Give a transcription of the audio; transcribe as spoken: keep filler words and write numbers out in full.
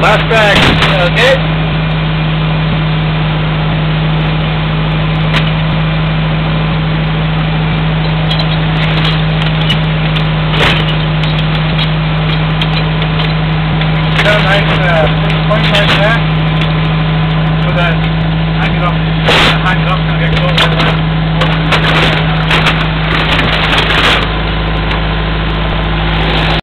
Last back, okay? Got a nice uh, point right there. So that hang it up, hang it up.